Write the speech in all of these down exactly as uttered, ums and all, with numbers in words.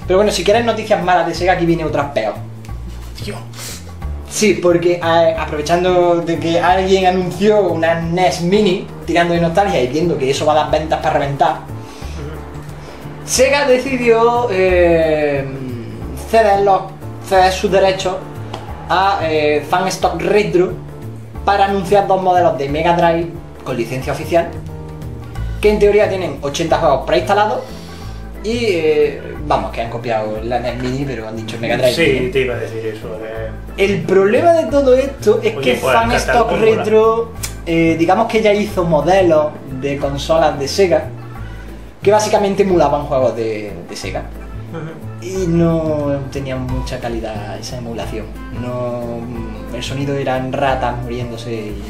Pero bueno, si quieres noticias malas de Sega, aquí viene otra peor. Tío. Sí, porque a, aprovechando de que alguien anunció una N E S Mini, tirando de nostalgia y viendo que eso va a dar ventas para reventar, uh-huh. Sega decidió eh, ceder, los, ceder sus derechos a eh, Fanstock Retro para anunciar dos modelos de Mega Drive con licencia oficial, que en teoría tienen ochenta juegos preinstalados y eh, vamos, que han copiado la N E S Mini, pero han dicho Mega Drive. Sí, te iba a decir eso. Eh. El problema de todo esto es Oye, que pues, Fanstock Retro, eh, digamos que ya hizo modelos de consolas de Sega que básicamente emulaban juegos de, de Sega. Uh-huh. Y no tenían mucha calidad esa emulación. No, el sonido eran ratas muriéndose y...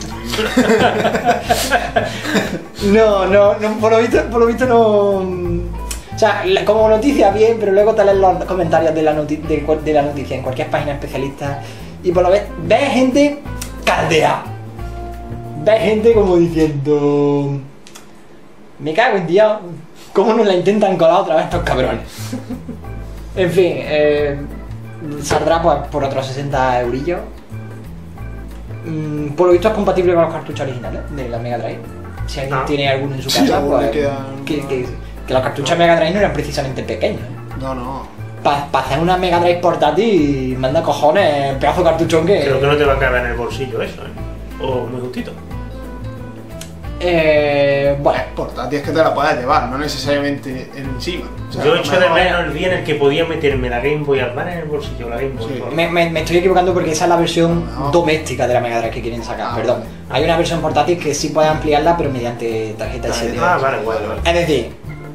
no, no, no, por lo visto, por lo visto no... O sea, como noticia bien, pero luego te lees los comentarios de la, noti- de, de la noticia en cualquier página especialista y por lo ves, ves gente caldeada. Ves gente como diciendo... Me cago en Dios, ¿cómo nos la intentan colar otra vez estos cabrones? En fin, eh, saldrá pues, por otros sesenta eurillos. Mm, por lo visto es compatible con los cartuchos originales de la Mega Drive. Si alguien no. tiene alguno en su casa, sí, pues... Quedan... Que, que, que los cartuchos de Mega Drive no eran precisamente pequeños. No, no. Para pa hacer una Mega Drive portátil, manda cojones, un pedazo de cartuchón que... Creo que no te va a caber en el bolsillo eso, ¿eh? O muy justito. Eh, bueno. Portátil es que te la puedes llevar, no necesariamente encima. O sea, yo echo de menos el día en el que podía meterme la Game Boy Advance en el bolsillo, la Game Boy. Sí. Me, me, me estoy equivocando porque esa es la versión no. doméstica de la Mega Drive que quieren sacar, ah, perdón. Vale. Hay una versión portátil que sí puede ampliarla, pero mediante tarjeta S D. Ah, vale, vale, vale. Es decir,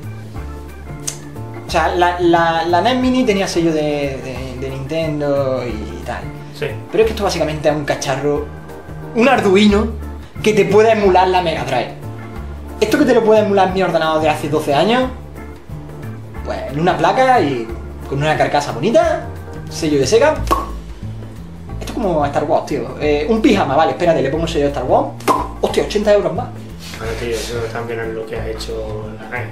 o sea, la, la, la N E S Mini tenía sello de, de, de Nintendo y tal. Sí. Pero es que esto básicamente es un cacharro, un Arduino que te puede emular la Mega Drive. Esto que te lo puede emular mi ordenador de hace doce años, pues en una placa y con una carcasa bonita, sello de Sega. Esto es como Star Wars, tío. Eh, un pijama, vale, espérate, le pongo el sello de Star Wars. Hostia, ochenta euros más. Bueno, tío, eso también es lo que has hecho en la N E S.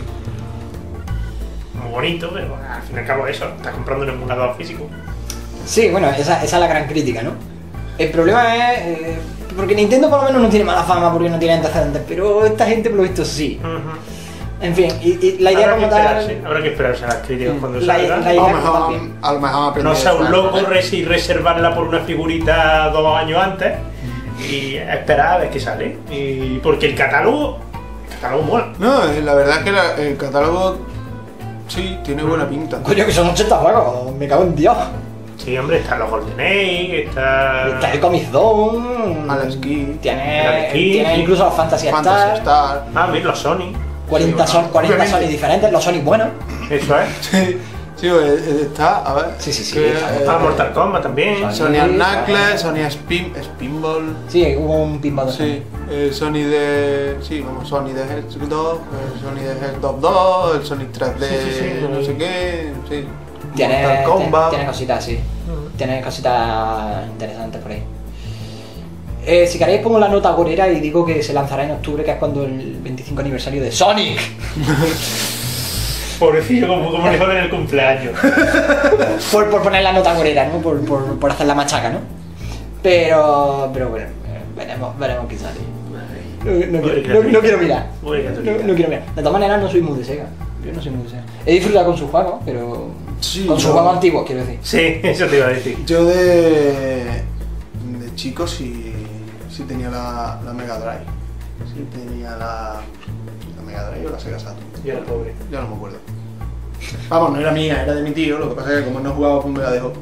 Muy bonito, pero al fin y al cabo eso, estás comprando un emulador físico. Sí, bueno, esa, esa es la gran crítica, ¿no? El problema es... Eh, porque Nintendo por lo menos no tiene mala fama porque no tiene antecedentes, pero esta gente por lo visto sí. Uh-huh. En fin, y, y la idea como tal... Habrá que esperarse a las críticas mm, cuando la, salgan. La idea a lo mejor, a lo mejor aprender. No sea un loco y reservarla por una figurita dos años antes y esperar a ver qué sale. Y porque el catálogo... El catálogo mola. No, la verdad es que la, el catálogo sí tiene buena pinta. Coño, que son ochenta juegos, me cago en Dios. Sí, hombre, están los Golden Age, está... Está el Comic Zone... Alex Kidd... Tiene, tiene sí. incluso los Fantasy, Fantasy Star... Star... Ah, mira, los Sony... cuarenta, sí, son, cuarenta Sony diferentes, los Sony buenos... Eso es... Sí, sí, está, a ver... Sí, sí, sí... Que, está, eh, ah, Mortal Kombat también... Sony, Sony Knuckles, Sony Spin, Spinball... Sí, hubo un pinball de Sí, eh, Sony de... Sí, como Sony de Hedgehog, eh, Sony de Hedgehog dos, el Sonic tres D, sí, sí, sí, no sé qué... Sí... Tiene, Mortal Kombat... Tiene cositas, sí... Tiene cositas interesantes por ahí. Eh, si queréis pongo la nota gorera y digo que se lanzará en octubre, que es cuando el veinticinco aniversario de Sonic. Pobrecillo, como, como le joden el cumpleaños. por, por poner la nota gorera, ¿no? Por, por, por hacer la machaca, ¿no? Pero, pero bueno, veremos, veremos qué sale. No, no, quiero, no, no quiero mirar. No, no quiero mirar. De todas maneras no soy muy de Sega. Yo no soy muy de Sega. He disfrutado con sus juegos, pero... Sí, con sus yo... juegos antiguos, quiero decir. Sí, eso te iba a decir. Yo de... de chico sí, sí tenía la, la Mega Drive. Sí tenía la... la Mega Drive o la Sega Saturn. Yo era pobre. Ya no me acuerdo. Vamos, no era mía, era de mi tío, lo que pasa es que como no jugaba pues me la dejó.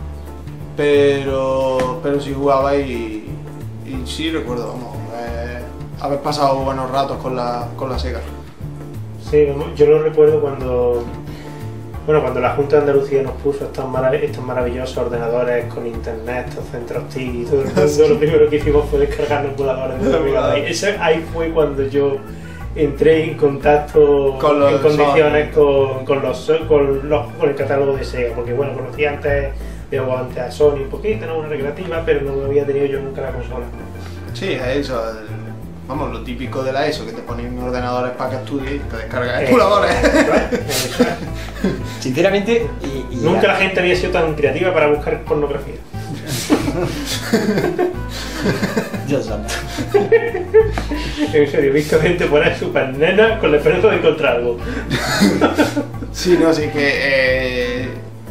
Pero... pero sí jugaba y... y sí recuerdo, vamos, eh, haber pasado buenos ratos con la, con la Sega. Sí, yo lo recuerdo cuando... Bueno, cuando la Junta de Andalucía nos puso estos, marav estos maravillosos ordenadores con internet, estos centros T I, todo, todo, todo lo primero que hicimos fue descargar los emuladores de la Mega Drive. Ese, ahí fue cuando yo entré en contacto con los, en condiciones con, con, los, con, los, con el catálogo de Sega, porque bueno, conocía antes, veo antes a Sony un poquito, ¿no? Una recreativa, pero no había tenido yo nunca la consola. Sí, eso. El... vamos, lo típico de la ESO, que te ponen ordenadores para que estudies y te descargas Eh, emuladores. Eso es. Sinceramente, y, y Nunca la gente había sido tan creativa para buscar pornografía. Dios santo. En serio, he visto gente poner super nena con la esperanza de encontrar algo. Sí, no, sí que... Eh...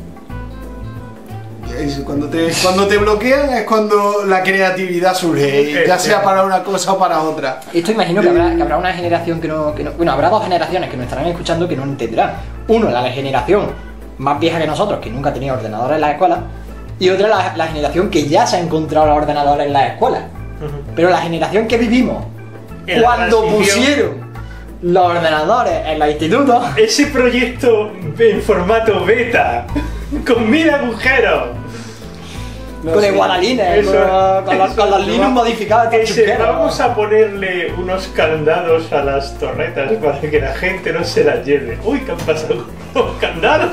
es Cuando te, cuando te bloquean es cuando la creatividad surge, ya sea para una cosa o para otra. Esto imagino que habrá, que habrá una generación que no, que no... Bueno, habrá dos generaciones que nos estarán escuchando que no entenderán. Uno, la generación más vieja que nosotros, que nunca tenía ordenadores en la escuela. Y otra, la, la generación que ya se ha encontrado los ordenadores en la escuela. Uh-huh. Pero la generación que vivimos En la cuando transición. pusieron los ordenadores en los institutos... Ese proyecto en formato beta, con mil agujeros. No, con sí. igualalines, Eso, con, con, los, eso, con los eso, Linux va- modificados. estos Ese, chusqueros. vamos a ponerle unos candados a las torretas para que la gente no se las lleve. Uy, ¿qué han pasado con los candados?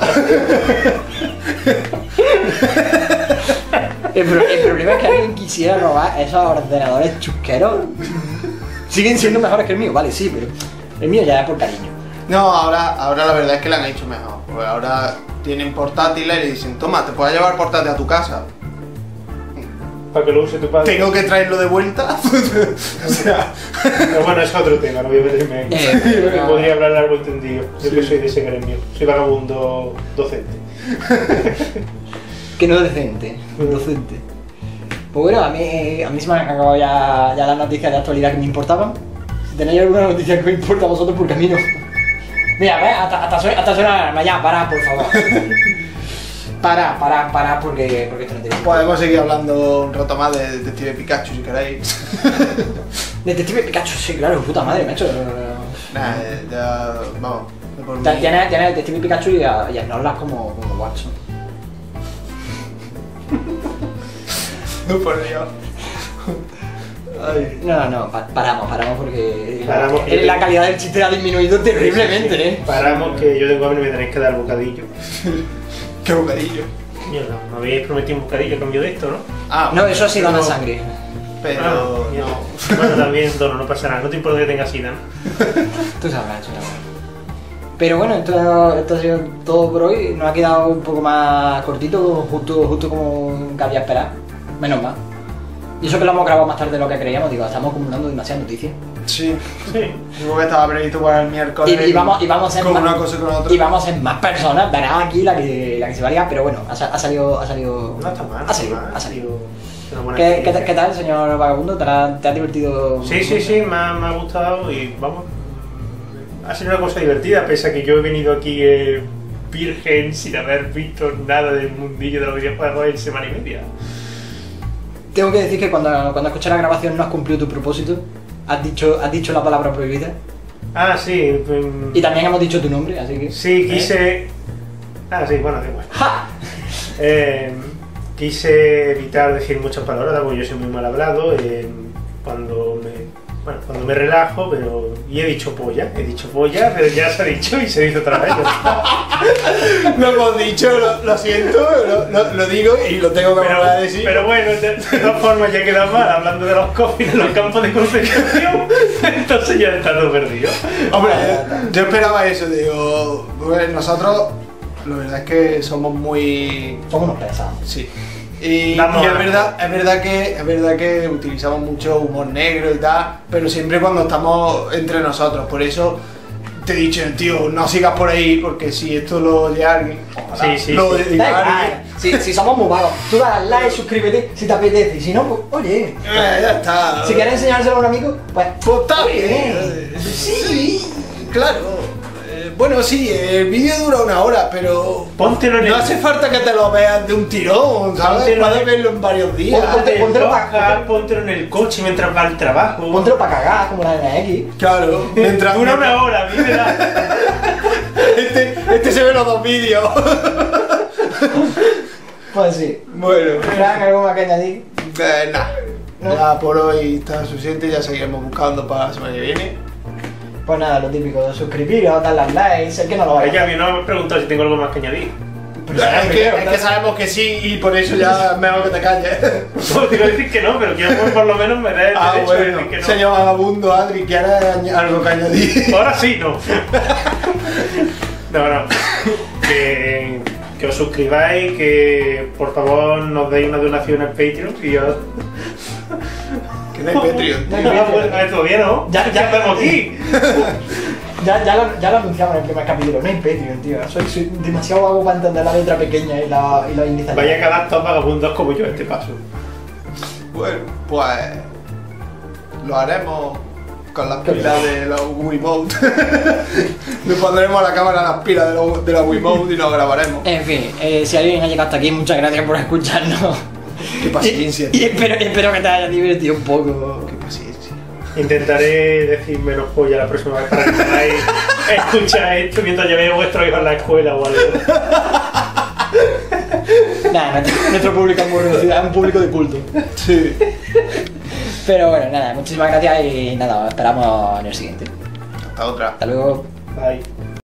El, pro- el problema es que alguien quisiera robar esos ordenadores chusqueros. Siguen siendo mejores que el mío, vale, sí, pero el mío ya es por cariño. No, ahora, ahora la verdad es que la han hecho mejor. Pues ahora tienen portátiles y le dicen, toma, te puedes llevar portátil a tu casa. Para que lo use tu padre. Tengo que traerlo de vuelta. O sea, Pero bueno, es otro tema, no voy a meterme en... Eh, Creo que no. podría hablar largo y tendido. Yo que Sí. soy de ese gremio. Soy vagabundo docente. Que no decente, docente. Pues bueno, a mí, a mí se me han acabado ya, ya las noticias de actualidad que me importaban. Si tenéis alguna noticia que os importa a vosotros, porque a mí no. Mira, ve, hasta, hasta, suena, hasta suena la alarma. Ya, pará, por favor. Pará, pará, pará, porque, porque esto no tiene. podemos seguir hablando un rato más de Detective Pikachu si queréis. Detective Pikachu, sí, claro, puta madre, macho. Nah, eh, ya, vamos. de por mí. Tienes tienes Detective Pikachu y a, y a Snorlax como, como Watson. No, por Dios. Ay. No, no, no, pa- paramos, paramos porque Paramos, eh, que- la calidad del chiste ha disminuido terriblemente, ¿eh? Paramos, que yo tengo hambre y me tenéis que dar bocadillo. Qué bocadillo. Mierda, me habíais prometido un bocadillo a cambio de esto, ¿no? Ah, No, eso sí dona pero- sangre. Pero Ah, mierda. no. Bueno, también dono, no pasa nada. No te importa que tengas sida, ¿no? Tú sabrás, tú sabrás. Pero bueno, esto, esto ha sido todo por hoy. Nos ha quedado un poco más cortito, justo, justo como cabía esperar. Menos mal. Y eso que lo hemos grabado más tarde de lo que creíamos, digo, estamos acumulando demasiadas noticias. Sí. Sí. Digo que estaba previsto para el miércoles. Y, y vamos, y vamos a ser con más, una cosa y con otra. y vamos a ser más personas, verás aquí la que, la que se va a liar, pero bueno, ha, sa- ha salido, ha salido. No está mal. Ha salido, no está mal, ha salido. sido una buena ¿Qué, qué, experiencia. ¿Qué tal, señor vagabundo? ¿Te, ha- te has divertido? Sí, sí, sí, me ha, me ha gustado y vamos. Ha sido una cosa divertida, pese a que yo he venido aquí eh, virgen sin haber visto nada del mundillo de los videojuegos en semana y media. Tengo que decir que cuando, cuando escuché la grabación no has cumplido tu propósito. Has dicho, has dicho la palabra prohibida. Ah, sí. mm, Y también hemos dicho tu nombre, así que. Sí, quise. Ah, sí, bueno, da igual. ¡Ja! Eh, quise evitar decir muchas palabras, porque yo soy muy mal hablado. eh, cuando me. Bueno, cuando me relajo, pero. Y he dicho polla, he dicho polla, pero ya se ha dicho y se dice otra vez. Lo hemos dicho, lo, lo siento, lo, lo- lo digo y lo tengo que Pero, volver a decir. pero bueno, de, de todas formas ya queda mal hablando de los cofres en los campos de concentración, entonces ya está todo perdido. Hombre, yo esperaba eso, digo, pues nosotros, la verdad es que somos muy... Somos unos pesados. Sí. Y, Vamos y a- es verdad, es verdad que es verdad que utilizamos mucho humor negro y tal, pero siempre cuando estamos entre nosotros, por eso te he dicho, tío, no sigas por ahí, porque si esto lo oye alguien, ojalá Sí, sí, lo sí. diga Da alguien, igual, si, si somos muy vagos, tú das al like, suscríbete si te apetece. Y si no, pues, oye. eh, ya está. Si quieres enseñárselo a un amigo, pues. Pues está oye, bien. Sí, claro. Eh, Bueno, sí, el vídeo dura una hora, pero Póntelo en el- no hace falta que te lo veas de un tirón, ¿sabes? Póntelo en Puedes el- verlo en varios días. Ponte- El póntelo pa- podcast, póntelo en el coche mientras va al trabajo. Póntelo para cagar, como la N X. Claro, mientras Dura una hora, a mí me da. Este, este se ve los dos vídeos. Pues sí. Bueno, Frank, algo más que añadir. eh, nada. No. Ya por hoy está suficiente, ya seguiremos buscando para la semana que viene. Pues nada, lo típico, suscribiros, darle al like, sé que no lo Ay, vaya. ya, no me has preguntado si tengo algo más que añadir. Pero Es sabes que, que- es que sabemos que sí y por eso ya es mejor que te calles. No, te iba a decir que no, pero quiero por lo menos me dé el Ah, derecho de bueno. decir que no. Señor vagabundo, Adri, ¿quieres añ- algo que añadir? Ahora sí, no. No, no. Que, que os suscribáis, que por favor nos deis una donación al Patreon y yo... Que no hay Patreon. No hay No, Patreon. bueno, a ver, todavía no. Ya- ya- estamos aquí. Ya, ya, lo, ya lo anunciamos en el primer capítulo, no hay Patreon, tío. Soy, soy demasiado vago para entender la letra pequeña y la, y la inicial. Vaya a quedar todos vagabundos como yo a este paso. Bueno, pues lo haremos con las pilas de la Wiimote. Le pondremos a la cámara las pilas de la, de la Wiimote y lo grabaremos. En fin, eh, si alguien ha llegado hasta aquí, muchas gracias por escucharnos. Qué paciencia, Y, y tío. espero, espero que te haya divertido un poco. Qué paciencia. Intentaré decir menos polla la próxima vez para que podáis escuchar esto mientras llevéis a vuestro hijo a la escuela o algo. Nada, nuestro, nuestro público es muy reducido, es un público de culto. Sí. Pero bueno, nada, muchísimas gracias y nada, os esperamos en el siguiente. Hasta otra. Hasta luego. Bye.